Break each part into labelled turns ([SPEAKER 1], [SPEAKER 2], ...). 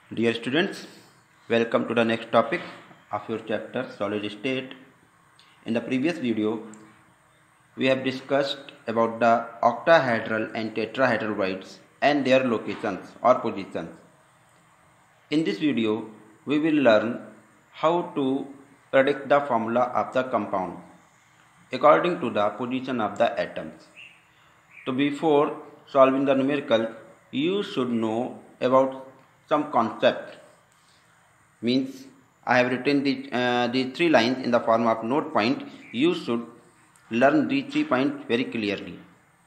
[SPEAKER 1] Dear students, welcome to the next topic of your chapter solid state. In the previous video, we have discussed about the octahedral and tetrahedral voids and their locations or positions. In this video, we will learn how to predict the formula of the compound according to the position of the atoms. So before solving the numerical, you should know about some concept. Means I have written the three lines in the form of note point. You should learn these 3 points very clearly.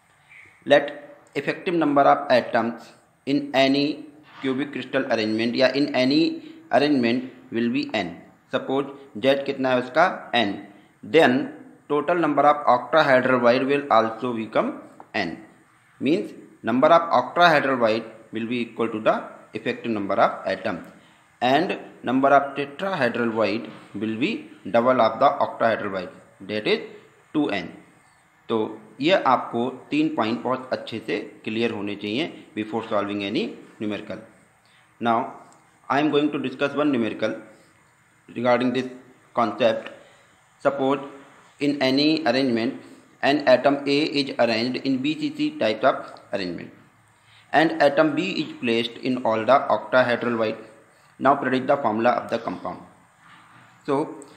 [SPEAKER 1] Let effective number of atoms in any cubic crystal arrangement या in any arrangement will be n. Suppose Z कितना है उसका n. Then total number of octahedral void will also become n. Means number of octahedral void will be equal to the effective number of atoms and number of tetrahedral void will be double of the octahedral void, that is 2n. तो ये आपको 3 point बहुत अच्छे से clear होने चाहिए before solving any numerical. Now I am going to discuss one numerical regarding this concept. Suppose in any arrangement an atom A is arranged in BCC type of arrangement and atom B is placed in all the octahedral void. Now predict the formula of the compound. So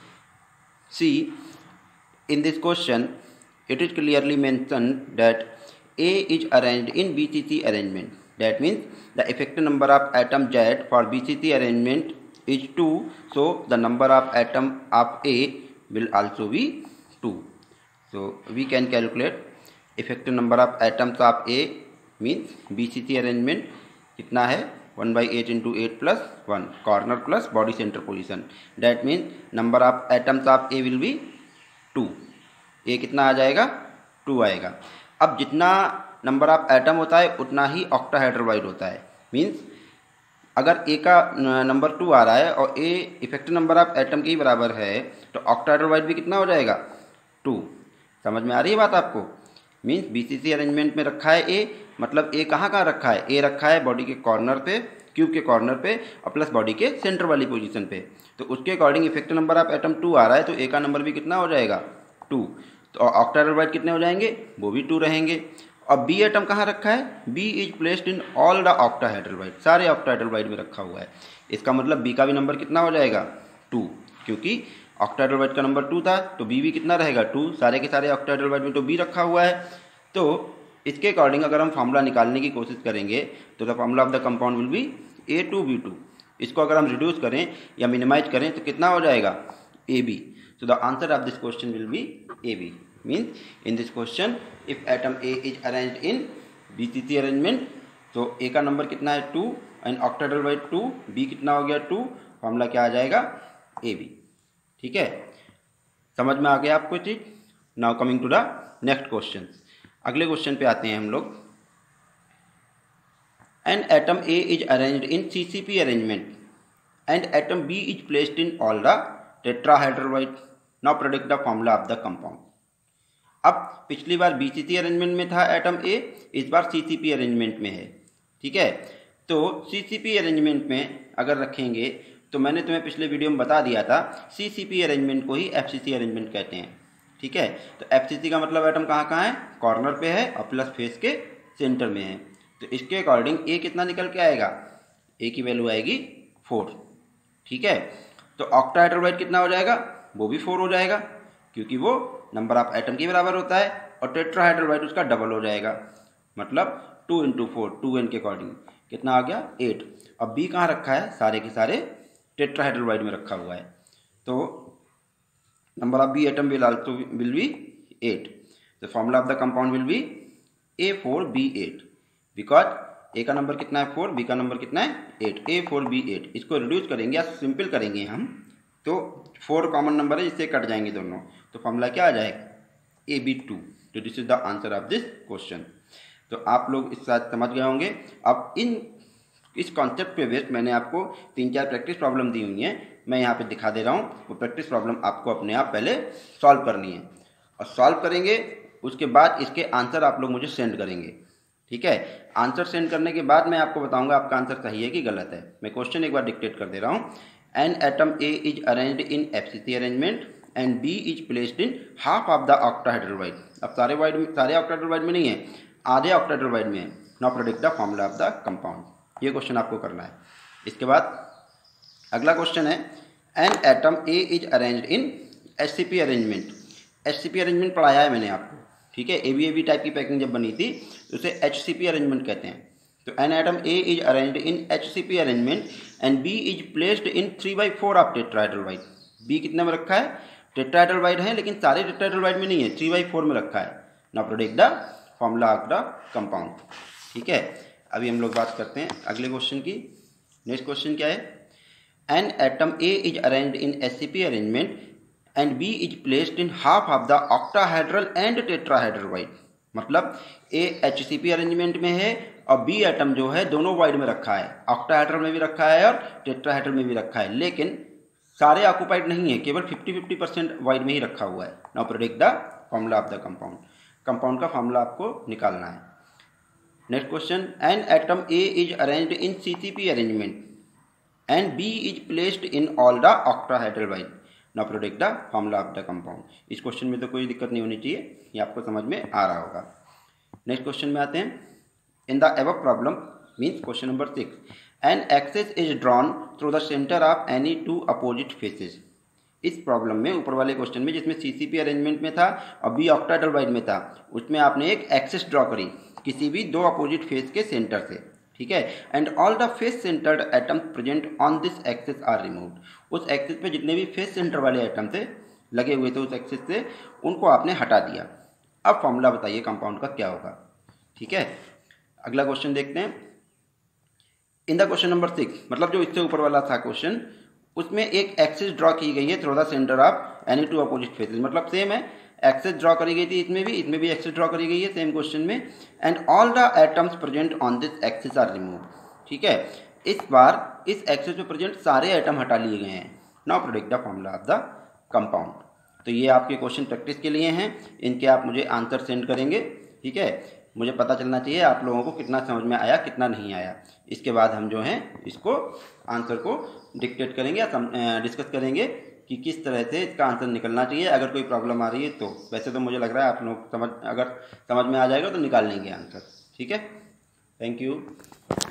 [SPEAKER 1] see, in this question it is clearly mentioned that A is arranged in BCC arrangement. That means the effective number of atom Z for BCC arrangement is 2. So the number of atom of A will also be 2. So we can calculate effective number of atoms of A means BCC arrangement कितना है 1/8 into 8 plus 1 corner plus body center position. That means number of atoms of A will be 2. A कितना आ जाएगा 2 आएगा. अब जितना number of atom होता है उतना ही ऑक्टाहेड्रल वाइड होता है. मीन्स अगर ए का नंबर 2 आ रहा है और a effective number of atom के ही बराबर है तो ऑक्टाहेड्रल वाइड भी कितना हो जाएगा 2. समझ में आ रही है बात आपको. मीन्स बीसीसी अरेंजमेंट में रखा है ए, मतलब ए कहाँ रखा है, ए रखा है बॉडी के कॉर्नर पे, क्यूब के कॉर्नर पे और प्लस बॉडी के सेंटर वाली पोजीशन पे. तो उसके according effective number of atom 2 आ रहा है तो ए का नंबर भी कितना हो जाएगा 2. तो ऑक्टाहेड्रल वाइड कितने हो जाएंगे, वो भी 2 रहेंगे. और बी एटम कहाँ रखा है, B is placed in all the octahedral void, सारे ऑक्टाहेड्रल वाइड में रखा हुआ है. इसका मतलब बी का भी नंबर कितना हो जाएगा 2, क्योंकि ऑक्टाहेड्रल वाइड का नंबर 2 था तो बी भी कितना रहेगा 2. सारे के सारे ऑक्टाहेड्रल वाइड में तो बी रखा हुआ है. तो इसके अकॉर्डिंग अगर हम फार्मूला निकालने की कोशिश करेंगे तो the formula of the compound will be A2B2. इसको अगर हम रिड्यूस करें या मिनिमाइज करें तो कितना हो जाएगा AB. So the answer of this question will be AB. Means in this question if atom A is arranged in BCC arrangement तो A का नंबर कितना है 2 एंड ऑक्टाहेड्रल वाइड 2, B कितना हो गया 2, फॉर्मूला क्या आ जाएगा AB. ठीक है, समझ में आ गया आपको चीज. Now coming to the next question. अगले क्वेश्चन पे आते हैं हम लोग. An atom A is arranged in CCP arrangement and atom B is placed in all the tetrahedral void. Now predict the formula of the compound. अब पिछली बार BCC arrangement में था एटम A, इस बार CCP अरेंजमेंट में है. ठीक है, तो CCP अरेंजमेंट में अगर रखेंगे तो मैंने तुम्हें पिछले वीडियो में बता दिया था CCP अरेंजमेंट को ही FCC अरेंजमेंट कहते हैं. ठीक है, तो FCC का मतलब एटम कहाँ है, कॉर्नर पे है और प्लस फेस के सेंटर में है. तो इसके अकॉर्डिंग A कितना निकल के आएगा, A की वैल्यू आएगी 4. ठीक है, तो ऑक्टाहेड्रल वाइड कितना हो जाएगा, वो भी 4 हो जाएगा क्योंकि वो नंबर ऑफ एटम के बराबर होता है. और टेट्राहेड्रल वाइड उसका डबल हो जाएगा, मतलब 2 into 4 2n के अकॉर्डिंग कितना आ गया 8. अब बी कहाँ रखा है, सारे के सारे टेट्राहेड्रल वाइड में रखा हुआ है. तो number of B atom will be 8. The formula of the compound will be A4B8 because A का नंबर कितना है 4, बी का नंबर कितना है 8. A4B8. इसको रिड्यूस करेंगे या सिंपल करेंगे हम तो 4 कॉमन नंबर है, इससे कट जाएंगे दोनों, तो फॉर्मूला क्या आ जाएगा AB2. तो this is the answer of this question. तो आप लोग इस साथ समझ गए होंगे. अब इस कॉन्सेप्ट पे बेस्ड मैंने आपको 3-4 प्रैक्टिस प्रॉब्लम दी हुई हैं, मैं यहाँ पे दिखा दे रहा हूँ. वो प्रैक्टिस प्रॉब्लम आपको अपने आप पहले सॉल्व करनी है और सॉल्व करेंगे उसके बाद इसके आंसर आप लोग मुझे सेंड करेंगे. ठीक है। आंसर सेंड करने के बाद मैं आपको बताऊंगा आपका आंसर सही है कि गलत है। मैं क्वेश्चन एक बार डिक्टेट कर दे रहा हूँ। An atom A is arranged in FCC arrangement and B is placed in half of the octahedral. अब सारे ऑक्टाहेड्रल में नहीं है, आधे ऑक्टाहेड्रल में है। Now predict the formula of the compound. ये क्वेश्चन आपको करना है। इसके बाद अगला क्वेश्चन है, an atom A is arranged in SCP arrangement. SCP arrangement पढ़ाया है मैंने आपको, ठीक है। ABAB टाइप की पैकिंग जब बनी थी तो उसे HCP अरेंजमेंट कहते हैं। तो an atom A is arranged in HCP arrangement and B is placed in 3/4 of tetrahedral. B कितने में रखा है? टेट्राहेड्रल है, लेकिन सारे टेट्राहेड्रल में नहीं है, 3/4 में रखा है। Now predict the formula of the compound. ठीक है, अभी हम लोग बात करते हैं अगले क्वेश्चन की। नेक्स्ट क्वेश्चन क्या है? An atom A is arranged in SCP arrangement and B is placed in half of the octahedral and tetrahedral. मतलब ए HCP अरेंजमेंट में है और बी एटम जो है दोनों वाइड में रखा है, ऑक्टाहेड्रल में भी रखा है और टेट्राहेड्रल में भी रखा है, लेकिन सारे ऑक्यूपाइड नहीं है, केवल 50-50% वाइड में ही रखा हुआ है। Now predict the formula of the compound. Compound का फॉर्मूला आपको निकालना है। Next question, an atom A is arranged in CCP arrangement and B is placed in all the octahedral. Now predict the formula of the compound. इस question में तो कोई दिक्कत नहीं होनी चाहिए, ये आपको समझ में आ रहा होगा। नेक्स्ट क्वेश्चन में आते हैं। In the above problem means question number 6, an axis is drawn through the centre of any 2 opposite faces. इस प्रॉब्लम में, ऊपर वाले क्वेश्चन में जिसमें CCP अरेंजमेंट में था और बी ऑक्टाहेड्रल में था, उसमें आपने एक एक्सिस ड्रॉ करी किसी भी 2 अपोजिट फेस के सेंटर से, ठीक है। And all the face centred atom present on this axis are removed. उस एक्सिस पे जितने भी फेस सेंटर वाले एटम थे, लगे हुए थे उस एक्सिस से, उनको आपने हटा दिया। अब फॉर्मूला बताइए कंपाउंड का क्या होगा, ठीक है। अगला क्वेश्चन देखते हैं। इन द क्वेश्चन नंबर 6, मतलब जो इससे ऊपर वाला था क्वेश्चन, उसमें एक एक्सिस ड्रॉ की गई है through the centre of any 2 opposite faces. मतलब सेम है, एक्सिस ड्रॉ करी गई थी इसमें भी एक्सिस ड्रॉ करी गई है सेम क्वेश्चन में। And all the atoms present on this axis are removed, ठीक है। इस बार इस एक्सिस में प्रेजेंट सारे एटम हटा लिए गए हैं। Now predict the formula of the compound. तो ये आपके क्वेश्चन प्रैक्टिस के लिए हैं, इनके आप मुझे आंसर सेंड करेंगे, ठीक है। मुझे पता चलना चाहिए आप लोगों को कितना समझ में आया, कितना नहीं आया। इसके बाद हम जो हैं इसको आंसर को डिक्टेट करेंगे या डिस्कस करेंगे कि किस तरह से इसका आंसर निकलना चाहिए। अगर कोई प्रॉब्लम आ रही है तो, वैसे तो मुझे लग रहा है आप लोग अगर समझ में आ जाएगा तो निकाल लेंगे आंसर, ठीक है। Thank you.